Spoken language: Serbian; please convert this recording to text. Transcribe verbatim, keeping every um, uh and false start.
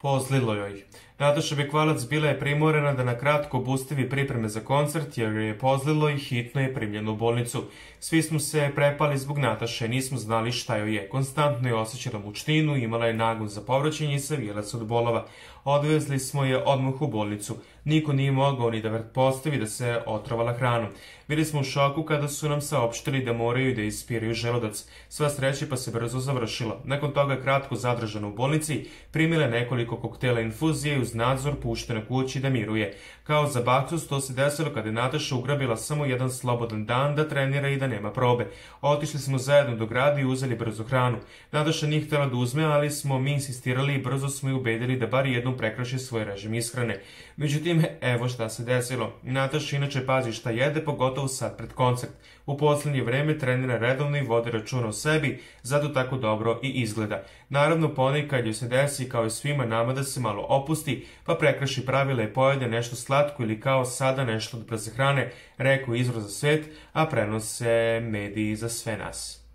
Pozlilo joj. Nataša Bekvalac bila je primorana da na kratko obustavi pripreme za koncert jer je pozlilo i hitno je primljeno u bolnicu. Svi smo se prepali zbog Nataše, nismo znali šta joj je. Konstantno je osjećala mučninu, imala je nagon za povraćanje i savijela se od bolova. Odvezli smo je odmah u bolnicu. Niko nije mogao ni da pretpostavi da se otrovala hranom. Bili smo u šoku kada su nam saopštili da moraju da ispiraju želudac. Sva sreća pa se brzo završila. Nakon toga je kratko zadržana u bolnici, primila nekoliko koktela infuzije i uz nadzor puštena kući da miruje. Kao za baksus to se desilo kada je Nataša ugrabila samo jedan slobodan dan da trenira i da nema probe. Otišli smo zajedno do grada i uzeli brzo hranu. Nataša nije htjela da uzme, ali smo mi insistirali i brzo smo ju ubedili da bar jednom prekraši svoj režim ishrane. Međutim, evo šta se desilo. Nataša inače pazi šta jede, pogotovo sad pred koncert. U poslednje vreme trenira redovno i vodi računa o sebi, zato tako dobro i izgleda. Naravno, ponekad joj se desi kao i svima nama da se malo opusti, pa prekraši pravila i pojede nešto slatko ili kao sada nešto od brze hrane, rekao izvor za svet, a prenose mediji za sve nas.